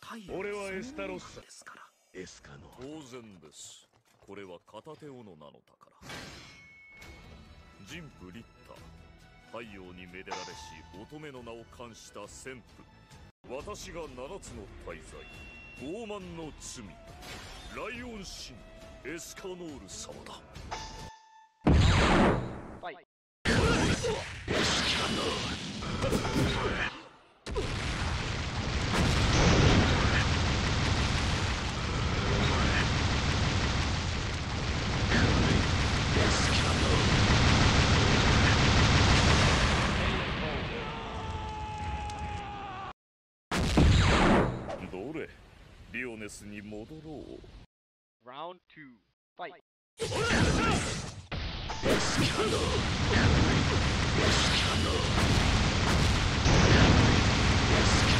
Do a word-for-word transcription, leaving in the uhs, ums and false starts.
俺はエスタロッサですから。エスカノ。 当然です。これは片手斧なのだから。神父リッター、太陽にめでられし乙女の名を冠した旋風。私が七つの大罪、傲慢の罪、ライオン神エスカノール様だ。 はい。 エスカノール。 どれ、リオネスに戻ろう。 Round two. Fight. エスカノーエスカノーエスカノー